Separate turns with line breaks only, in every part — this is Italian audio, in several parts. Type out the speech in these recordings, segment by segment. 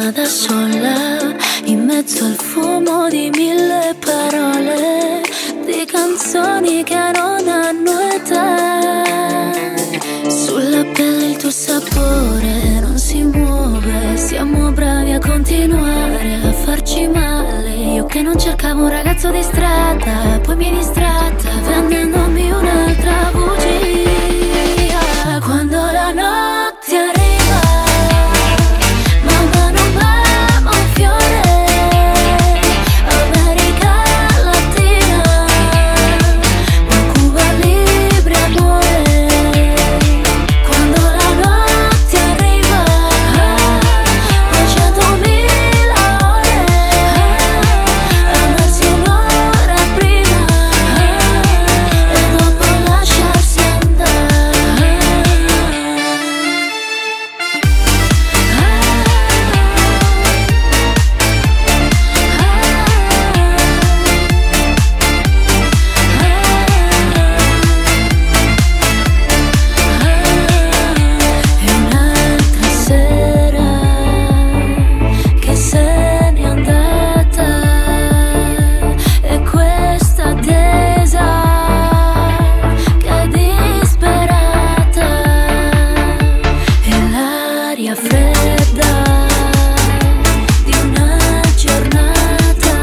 cena da sola, in mezzo al fumo di mille parole, di canzoni che non hanno età. Sulla pelle il tuo sapore non si muove, siamo bravi a continuare a farci male. Io che non cercavo un ragazzo di strada, poi mi distratta vendendomi un'altra bugia. Quando la notte arriva, mamma non ama un fiore, America Latina, un Cuba Libre amore. Quando la notte arriva, 200.000 ore, amarsi un'ora prima e dopo lasciarsi andare. E un'altra sera che se n'è andata, e questa attesa che è disperata, e l'aria fredda di una giornata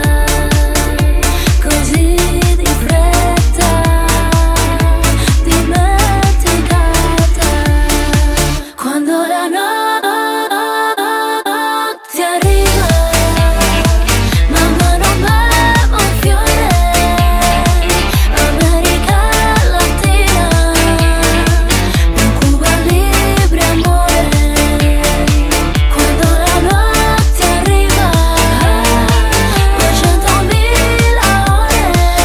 così di fretta, dimenticata. Quando la notte arriva, mamma non beve un fiore, America Latina, un Cuba Libre amore. Quando la notte arriva, 200.000 ore,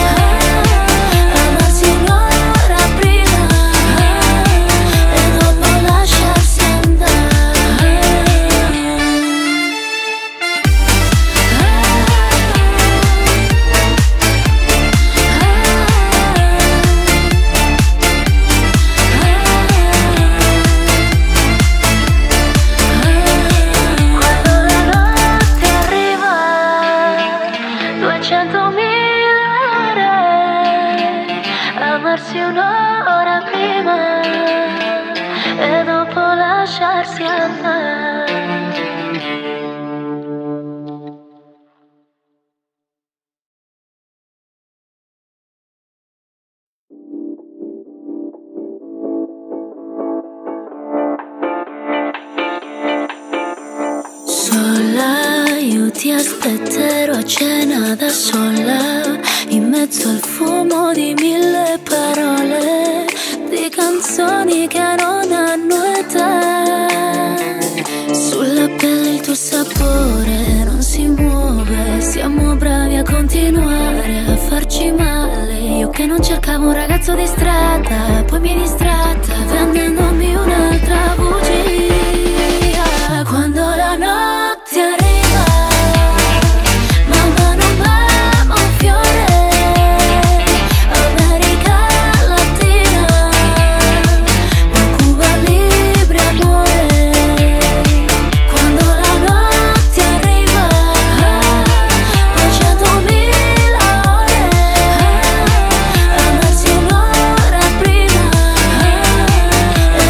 amarsi un'ora prima e dopo lasciarsi andare. Quando la notte arriva, 200.000 ore, amarsi un'ora prima e dopo lasciarsi andare. Sola, io ti aspetterò a cena da sola, in mezzo al fumo di mille parole, di canzoni che non hanno età. Sulla pelle il tuo sapore non si muove, siamo bravi a continuare a farci male. Io che non cercavo un ragazzo di strada, poi mi distratta vendendomi un'altra bugia. Quando la notte arriva, mamma non ama un fiore, America Latina, un Cuba Libre amore. Quando la notte arriva, 200.000 ore, amarsi un'ora prima e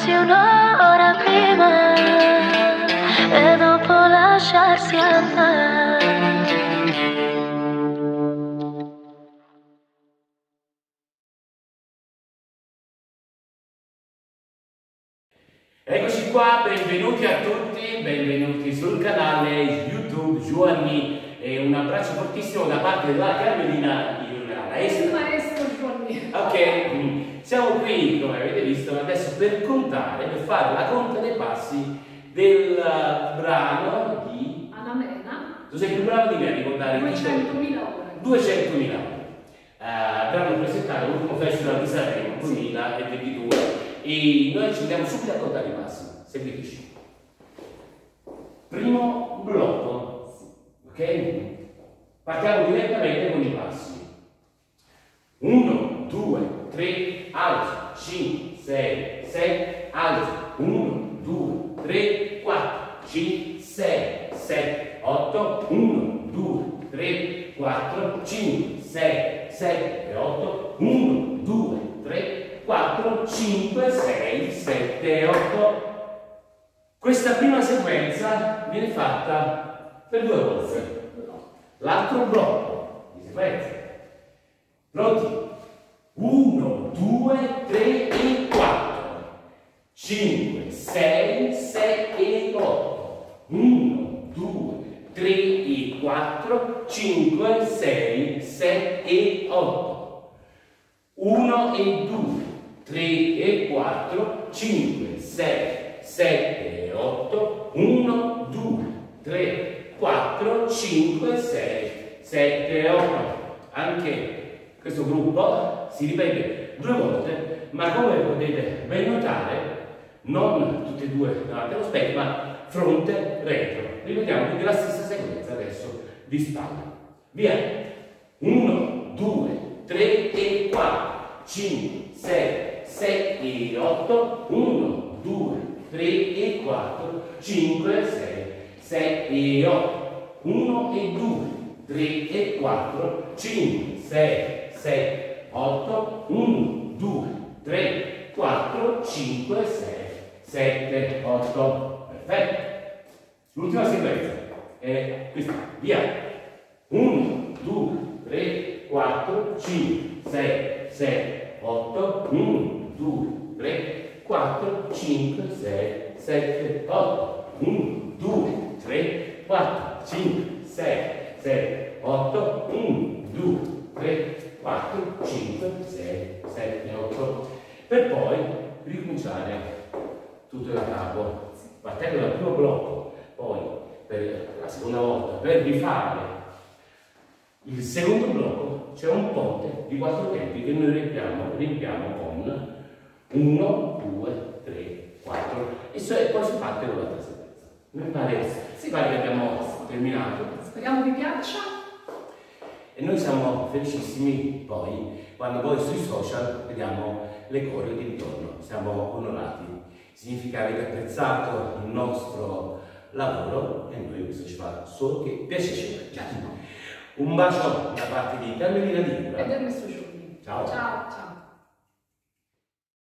svegliarsi un'ora prima e dopo lasciarsi andare.
Eccoci qua, benvenuti a tutti, benvenuti sul canale YouTube Giovanni e un abbraccio fortissimo da parte della Carmelina Iurnana.
Il maestro Giovanni.
Ok, siamo qui, come avete visto, adesso per fare la conta dei passi del brano di
Anna Mena.
Tu sei più bravo di me a ricordare
200.000 ore.
200.000 ore. Verranno presentato l'ultimo festival di Sanremo 2022 e noi ci andiamo subito a contare i passi. Seguiteci. Primo blocco, ok? Partiamo direttamente con i passi. 1, 2, 3, alto, 5, 6, 7, alto, 1, 2, 3, 4, 5, 6, 7, 8, 1, 2, 3, 4, 5, 6, 7, 8, 1, 2, 3, 4, 5, 6, 7, 8. Questa prima sequenza viene fatta per 2 volte. L'altro blocco di sequenza. Pronti? 1, 2, 3 e 4. 5, 6, 7 e 8. 1, 2, 3 e 4. 5, 6, 7 e 8. 1 e 2, 3 e 4. 5, 6, 7 e 8, 1, 2, 3, 4, 5, 6, 7 e 8. Anche questo gruppo si ripete 2 volte, ma come potete ben notare, non tutte e 2 davanti allo specchio, ma fronte, retro. Ripetiamo quindi la stessa sequenza adesso di spalle. Via! 1, 2, 3 e 4, 5, 6, 7 e 8, 1, 2, 3 e 4, 5, 6, 7 e 8, 1 e 2, 3 e 4, 5, 6, 7, 8, 1, 2, 3, 4, 5, 6, 7, 8. Perfetto. L'ultima sequenza è questa. Via. 1, 2, 3, 4, 5, 6, 7, 8, 1, 2, 3, 4, 5, 6, 7, 8, 1, 2, 3, 4, 5, 6, 7, 8, 1, 2, 3, 4, 5, 6, 7, 8, per poi ricominciare tutto da capo, partendo dal primo blocco, poi per la seconda volta, per rifare il secondo blocco c'è un ponte di 4 tempi che noi riempiamo con 1, 2, 3, 4 e poi si parte con l'altra sequenza. Mi pare che abbiamo terminato.
Speriamo vi piaccia.
E noi siamo felicissimi poi quando poi sui social vediamo le cose di ritorno. Siamo onorati. Significa che avete apprezzato il nostro lavoro e noi questo ci fa solo che piacere. Un bacio da parte di Carmelina Iurnana
E del maestro Giovanni.
Ciao.
Ciao, ciao.